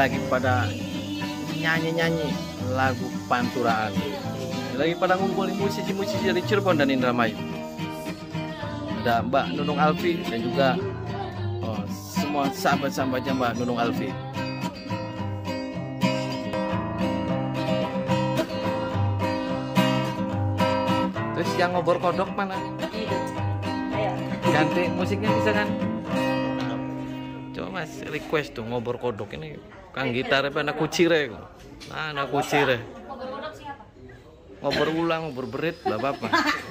lagi pada nyanyi-nyanyi lagu Panturaan. Lagi pada ngumpulin musisi-musisi dari Cirebon dan Indramayu. Ada Mbak Nunung Alfi dan juga semua sahabat-sahabatnya Mbak Nunung Alfi. Terus yang ngobor kodok mana? Ganti musiknya bisa kan? Coba mas request tuh ngobor kodok ini kang gitar apa anak kucire? Anak kucire. Ngobor kodok siapa? Ngobor ulang, ngobor berit, lah apa?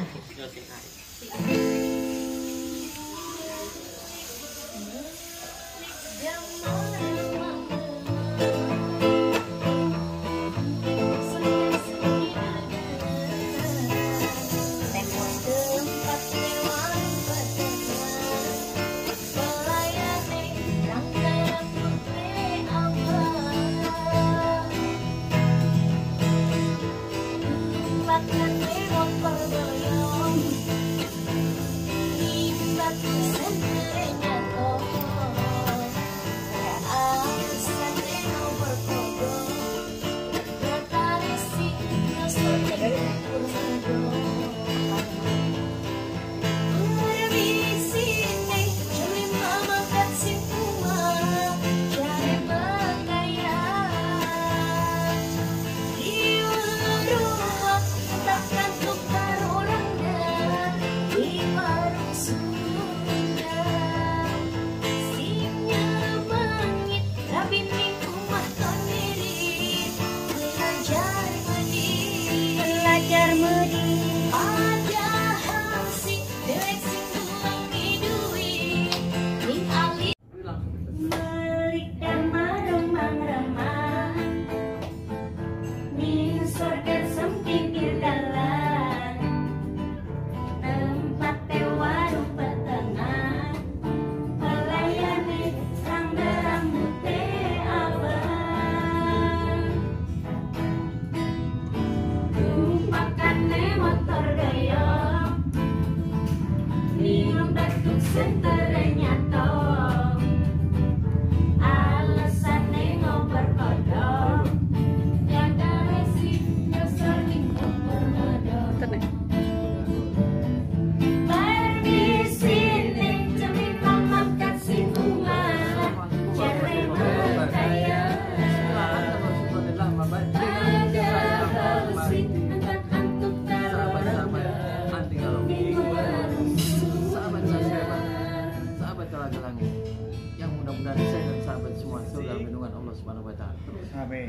Yang mudah-mudahan saya dan sahabat semua surga lindungan Allah Subhanahu wa taala. Amin.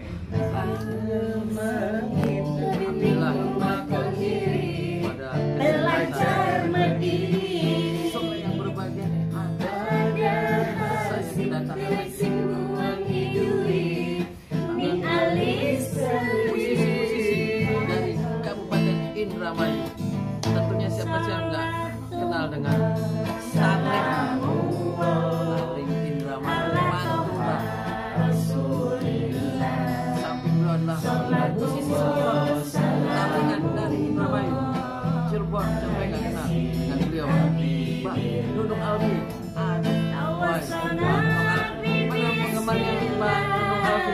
Alhamdulillah pada belajar berdiri semua yang berbahagia ada saya kedatangan semua hiduri di alis musisi dari Kabupaten Indramayu. Tentunya siapa sih yang enggak kenal dengan Sareng Indramayu Pantura samping beliau adalah musisi talengan dari Indramayu Cirebon. Siapa yang nggak kenal dengan beliau Mbak Nunung Alfi. Mana penggemarnya Mbak Nunung Alfi?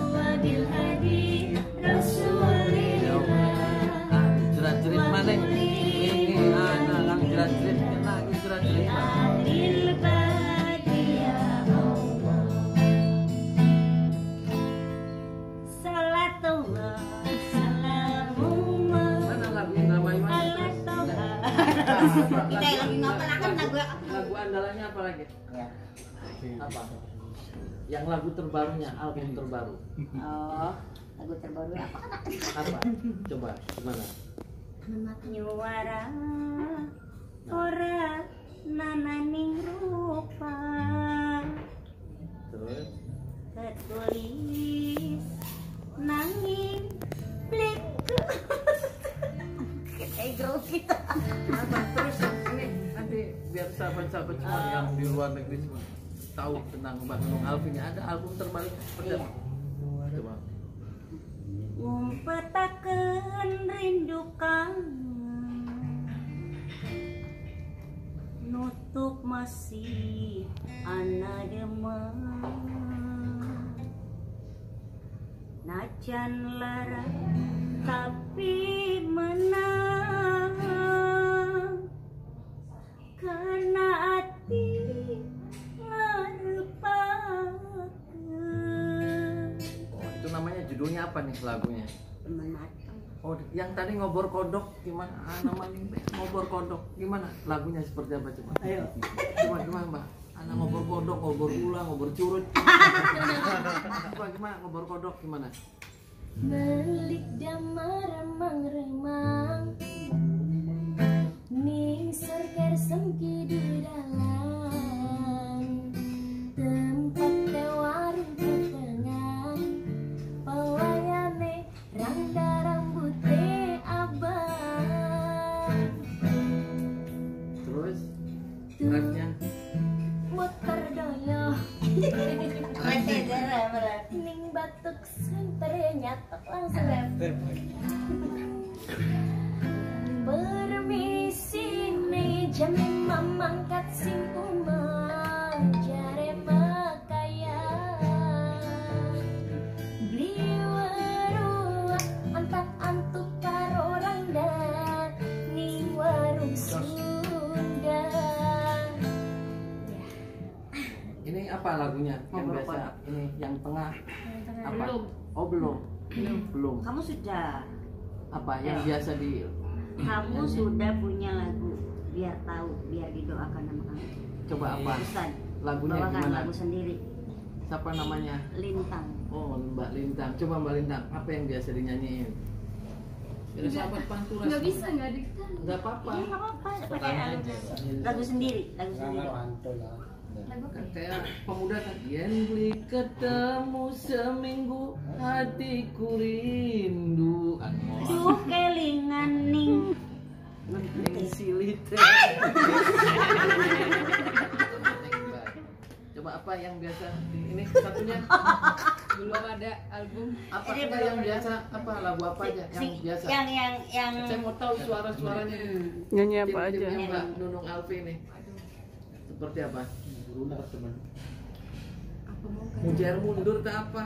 Jerat-jerit mana ini anak jerat-jerit lagi jerat-jerit Kita lagi ngapalakan lagu andalannya apa lagi? Apa? Yang lagu terbarunya, album terbaru. Oh, lagu terbaru apa? Apa? Coba gimana? Nyuara ora nananing rupa. Terus? Ketulis nanging blikku. Kita grup kita. Apa terus ini nanti biar sahabat-sahabat semua yang di luar negeri semua tahu tentang Mbak Nunung Alfi. Ada album terbaru seperti apa? Coba. Ngumpetakeun rindu kangen nutup masih ana demam najan lara tapi menang karena hati ngarepakeun. Oh, itu namanya judulnya apa nih lagunya? Menatang. Oh, yang tadi ngobor kodok gimana? Namanya ngobor kodok gimana? Lagunya seperti apa coba? Ayo. Gimana Mbak? Anak ngobor kodok, ngobor ulang, ngobor curut. Gimana ngobor kodok gimana? Melik damar remang-remang ning sorker semki di dalam tempat warung ketengan pawayane rangda rambute abang. Terus rapnya Motor doyo ning batuk senter nyatok langsung rep. Permisi nih jam mamangkat sing umang jare pakaian beli warung antak antuk karo rangda ning warung Sunda. ini apa lagunya? Yang Ngobor biasa kodok. ini yang tengah apa? Belum. Oh belum. Belum. Kamu sudah. Apa yang biasa di Kamu sudah punya lagu. Biar tahu, biar didoakan sama kamu. coba apa? Ustaz, Lagunya bawakan gimana? lagu sendiri. Siapa namanya? Lintang. Oh Mbak Lintang. Coba Mbak Lintang, apa yang biasa dinyanyiin? Biar sahabat Pantura. Nggak bisa, nggak ada kita. Nggak apa-apa. Iya, nggak apa-apa. Pakai lagu sendiri, lagu sendiri. Kan kayak pemuda kan yen beli ketemu seminggu hatiku rindu Duh kelingan ning. ning silit. Coba apa yang biasa ini satunya Belum ada album. apa Ini kita belum yang ada. biasa apa lagu apa aja yang biasa Yang saya mau tahu suara-suaranya Nyanyi apa aja? tim-timnya Mbak Nunung Alfi nih seperti apa? Mujair mundur ke apa?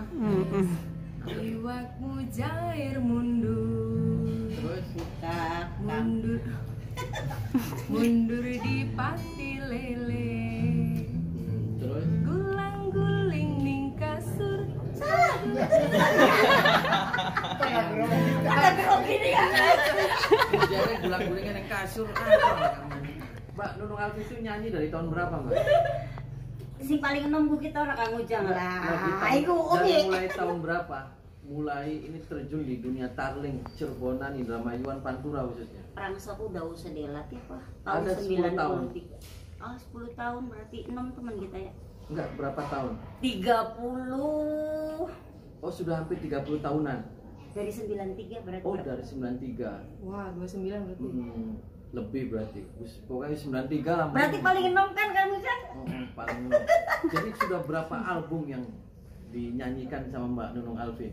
Iwak mujair mundur, Terus mundur, mundur di pati lele, terus gulang guling ning kasur. mujairnya gulang-gulingnya yang kasur Mbak Nunung Alfi itu nyanyi dari tahun berapa Mbak? si paling nunggu kita orang kamu jangan Dari lah. Iku dari oke. mulai tahun berapa? Mulai ini terjun di dunia tarling, Cirebonan, Indramayuan, Pantura khususnya. Rangsaku udah usah dilatih pak. Tahun Ada 10 tahun. 93. Oh 10 tahun berarti 6 teman kita ya. Enggak, berapa tahun? 30 Oh, sudah hampir 30 tahunan. dari 93 berarti. Oh, berapa? dari 93. Wah, 29 berarti. Lebih berarti. Pokoknya 93 lah. Berarti paling enom kan kamu kan? Paling enom. Jadi sudah berapa album yang dinyanyikan sama Mbak Nunung Alfi?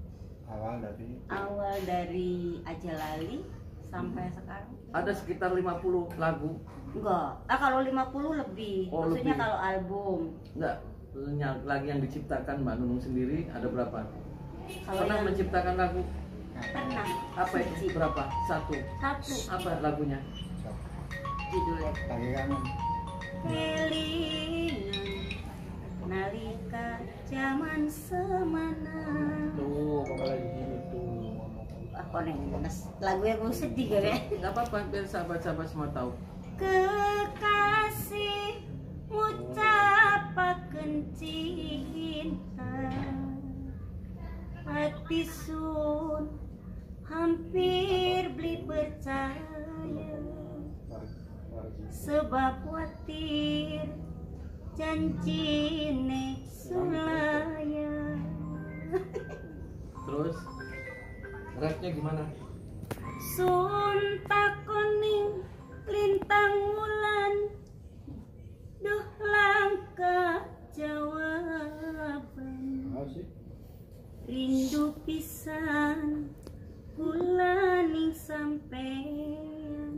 Awal dari Aja Lali sampai sekarang. Ada sekitar 50 lagu. Enggak. Kalau 50 lebih. Oh, Maksudnya lebih. kalau album. Enggak, lagi yang diciptakan Mbak Nunung sendiri ada berapa? Kalau Pernah yang menciptakan lagu? pernah. Apa itu? Berapa? Satu. Apa lagunya? Judulnya Kelingan nalika zaman semana. Tuh, Apa nih? Lagu yang gue sedih gak ya? nggak apa-apa, biar sahabat-sahabat semua tahu. Kekasih ngucapakeun cinta hati sun hampir beli percaya sebab khawatir janji nek sulaya. Terus rapnya gimana? Sun takoning lintang wulan duh langka jawaban rindu pisan kula ning sampean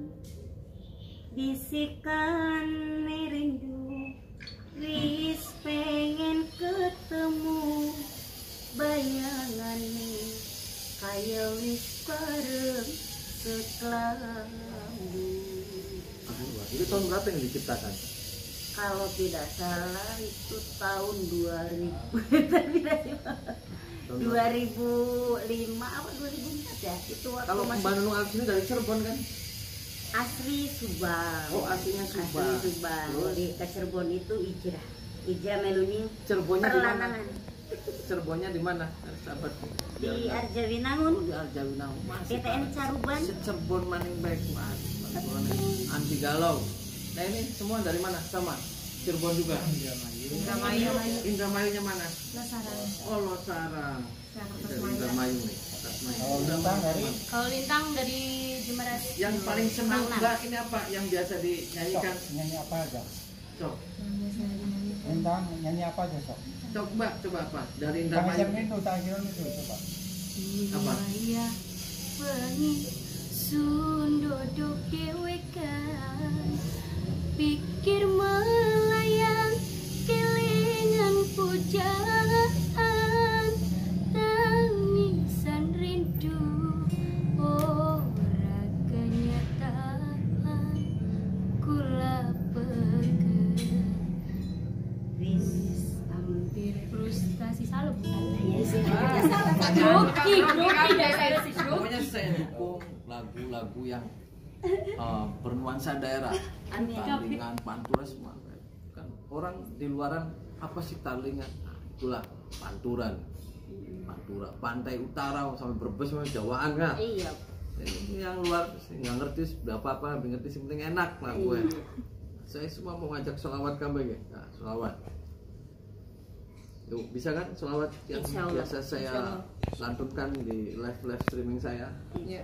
bisikan rindu wis pengen ketemu bayangan Itu tahun berapa yang diciptakan? Kalau tidak salah itu tahun 2000 tapi dari 2005 apa 2004 ya, itu waktu Kalau masih Mbak Nunung Alfi ini dari Cirebon kan? asli Subang. Oh, aslinya Subang. Asli Subang. Terus? Di ke Cirebon itu Ijrah meluni Cirebonnya di mana? perlanangan Cirebonnya di mana? Sahabat di Arjawinangun, di Arjawinangun. PTN Caruban. Cirebon maning baik, Mas. Anti galau. Nah ini semua dari mana? Sama Cirebon juga. Indramayu. Indramayunya mana? Lasaran. Oh, Losarang. Dari Tasmania. Indramayu nih. Tasmania. Kalau Lintang dari Jemberas. Yang paling senang Bang, Mbak ini apa? Yang biasa dinyanyikan? Nyanyi apa aja? Sok. Yang biasa dinyanyikan. Bintang nyanyi apa aja sok? Coba apa? Dari Tangan Indramayu. itu, tangan itu coba. Apa? Iya, wengi sundodok dewekan, pikir melayang kelingan pujaan, tangisan rindu ora kenyataan, kula peker wis hampir frustasi salah bukan? Grogi dasarnya sih Pokoknya saya dukung lagu-lagu yang bernuansa daerah. Amin. Talingan, Pantura semua. Kan orang di luaran apa sih Talingan? Nah, itulah Panturan. Pantura, pantai utara sampai Brebes sampai Jawaan kan. Iya. Ini yang luar nggak ngerti apa-apa, nggak ngerti yang penting enak lah gue. Saya semua mau ngajak sholawat kamu ya. Nah, sholawat. Yuk, bisa kan sholawat yang Insya Allah. biasa saya Insya Allah. lantunkan di live streaming saya? Iya.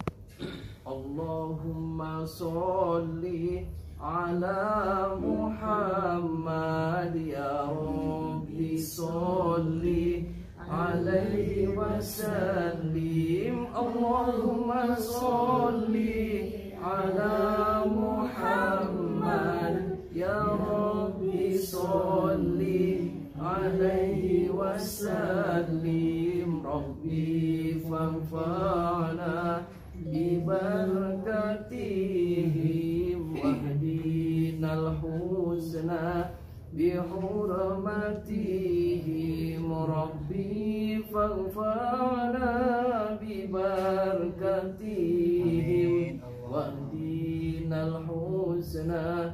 Allahumma sholli ala Muhammad ya Rabbi sholli alaihi wasallim. Allahumma sholli ala Muhammad ya Rabbi sholli alaihi wasallim. Rabbi fanfa'na bibarakatihim wahdinal husna bihurmatihim. Rabbi fanfa'na bibarakatihim wahdinal husna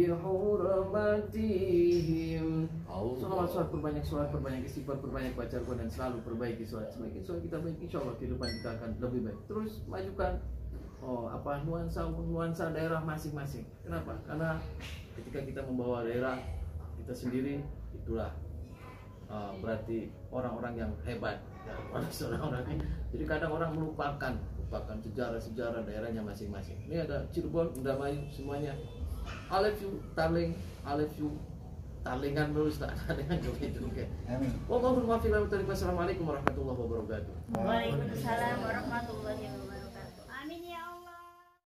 bihurmatihim. Salawat perbanyak istighfar, perbanyak baca Al-Quran, dan selalu perbaiki sholat. Semakin sholat kita baik, insya Allah kehidupan kita akan lebih baik. Terus majukan nuansa daerah masing-masing. Kenapa? Karena ketika kita membawa daerah kita sendiri, itulah berarti orang-orang yang hebat. Jadi kadang orang melupakan sejarah daerahnya masing-masing. Ini ada Cirebon, Indramayu, semuanya. I love you, Tarling. I love you, Tarlingan terus, Tarlingan juga itu. Amin. Wassalamualaikum warahmatullahi wabarakatuh. Waalaikumsalam warahmatullahi wabarakatuh.